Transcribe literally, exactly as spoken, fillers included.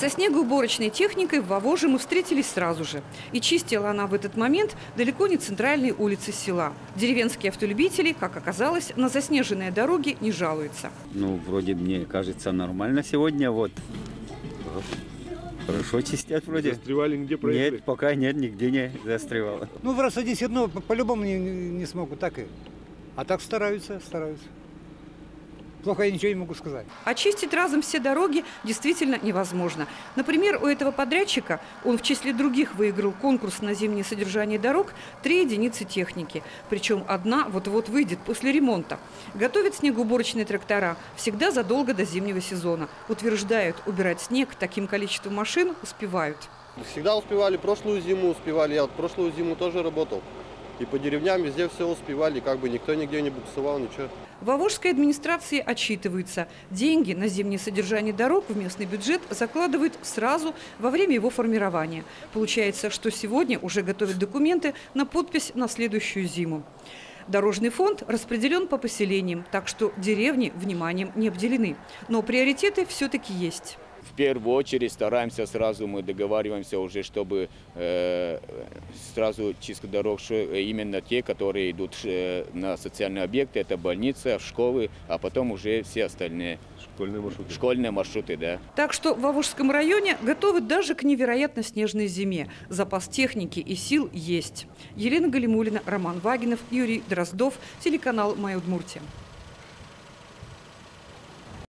Со снегоуборочной техникой в Вовоже мы встретились сразу же. И чистила она в этот момент далеко не центральные улицы села. Деревенские автолюбители, как оказалось, на заснеженные дороги не жалуются. Ну, вроде мне кажется нормально сегодня. Вот. Хорошо чистят вроде. Застревали, нигде проехали? Нет, пока нет, нигде не застревало. Ну, в раз один все равно по-любому не, не смогут, так и. А так стараются, стараются. Плохо я ничего не могу сказать. Очистить разом все дороги действительно невозможно. Например, у этого подрядчика, он в числе других выиграл конкурс на зимнее содержание дорог, три единицы техники. Причем одна вот-вот выйдет после ремонта. Готовят снегоуборочные трактора всегда задолго до зимнего сезона. Утверждают, убирать снег таким количеством машин успевают. Всегда успевали, прошлую зиму успевали. Я вот прошлую зиму тоже работал. И по деревням везде все успевали, как бы никто нигде не буксовал, ничего. В Вовожской администрации отчитываются. Деньги на зимнее содержание дорог в местный бюджет закладывают сразу во время его формирования. Получается, что сегодня уже готовят документы на подпись на следующую зиму. Дорожный фонд распределен по поселениям, так что деревни вниманием не обделены. Но приоритеты все-таки есть. В первую очередь стараемся сразу, мы договариваемся уже, чтобы э, сразу чистка дорог, именно те, которые идут э, на социальные объекты, это больница, школы, а потом уже все остальные. Школьные маршруты. Школьные маршруты, да. Так что в Вовожском районе готовы даже к невероятно снежной зиме. Запас техники и сил есть. Елена Галимуллина, Роман Вагинов, Юрий Дроздов, телеканал «Моя Удмуртия».